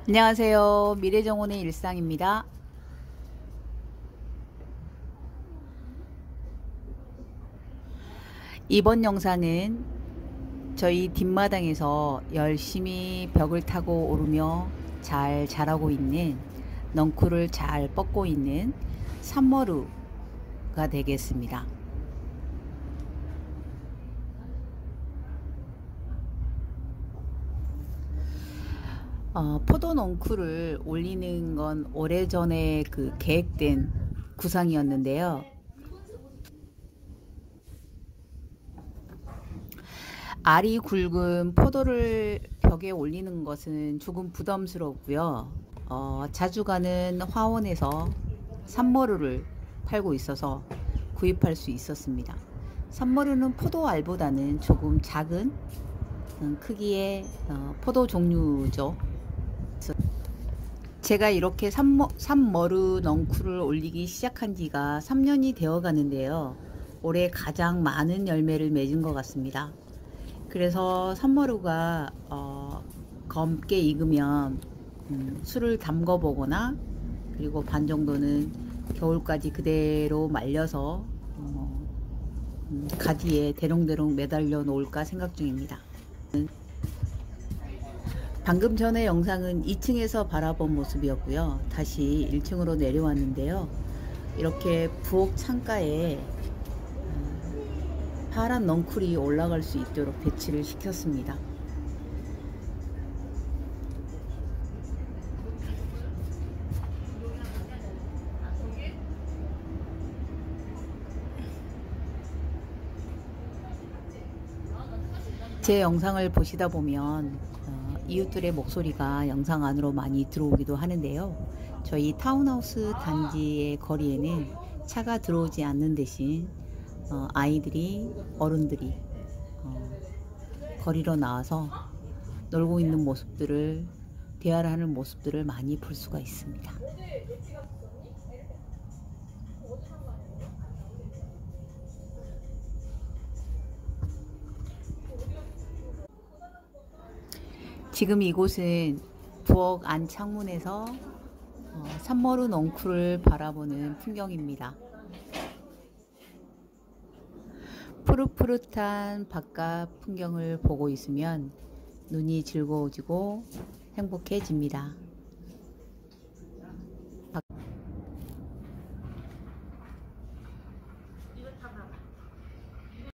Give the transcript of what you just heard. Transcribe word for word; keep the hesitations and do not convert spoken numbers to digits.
안녕하세요. 미래정원의 일상입니다. 이번 영상은 저희 뒷마당에서 열심히 벽을 타고 오르며 잘 자라고 있는 넝쿨을 잘 뻗고 있는 산머루가 되겠습니다. 어, 포도 넝쿨을 올리는 건 오래전에 그 계획된 구상이었는데요. 알이 굵은 포도를 벽에 올리는 것은 조금 부담스럽고요. 어, 자주 가는 화원에서 산머루를 팔고 있어서 구입할 수 있었습니다. 산머루는 포도 알보다는 조금 작은 크기의 어, 포도 종류죠. 제가 이렇게 산머, 산머루 넝쿨을 올리기 시작한 지가 삼 년이 되어 가는데요. 올해 가장 많은 열매를 맺은 것 같습니다. 그래서 산머루가 어, 검게 익으면 음, 술을 담궈 보거나 그리고 반 정도는 겨울까지 그대로 말려서 어, 음, 가지에 대롱대롱 매달려 놓을까 생각 중입니다. 방금 전에 영상은 이 층에서 바라본 모습이었고요. 다시 일 층으로 내려왔는데요. 이렇게 부엌 창가에 파란 넝쿨이 올라갈 수 있도록 배치를 시켰습니다. 제 영상을 보시다 보면 어, 이웃들의 목소리가 영상 안으로 많이 들어오기도 하는데요. 저희 타운하우스 단지의 거리에는 차가 들어오지 않는 대신 어, 아이들이 어른들이 어, 거리로 나와서 놀고 있는 모습들을 대화를 하는 모습들을 많이 볼 수가 있습니다. 지금 이곳은 부엌 안 창문에서 어, 산머루 넝쿨을 바라보는 풍경입니다. 푸릇푸릇한 바깥 풍경을 보고 있으면 눈이 즐거워지고 행복해집니다.